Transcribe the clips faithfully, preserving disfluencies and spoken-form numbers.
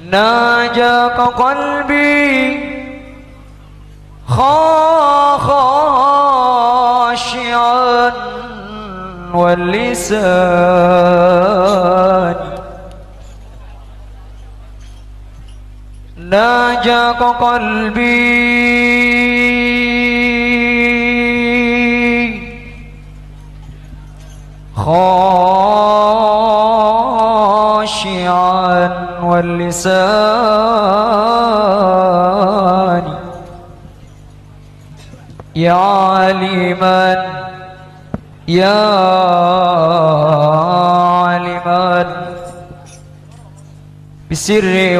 ناجاك قلبي خاشعا واللسان ناجاك قلبي خاشعا واللسان يا عالما يا عالما بالسر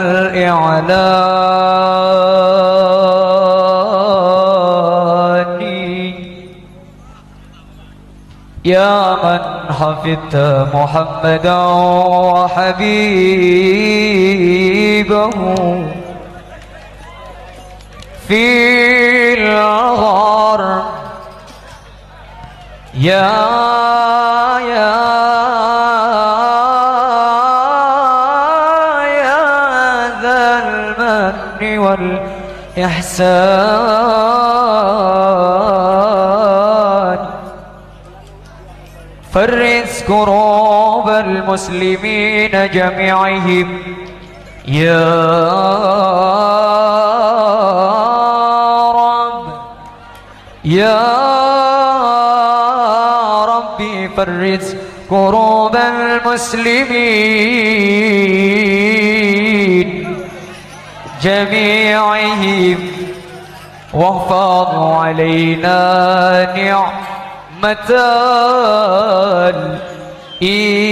والإعلان يا من حفظت محمدا وحبيبه في الغار يا يا يا ذا المن والإحسان فرج كروب المسلمين جميعهم يا رب يا ربي فرج كروب المسلمين جميعهم واحفظ علينا نعمة الإيمان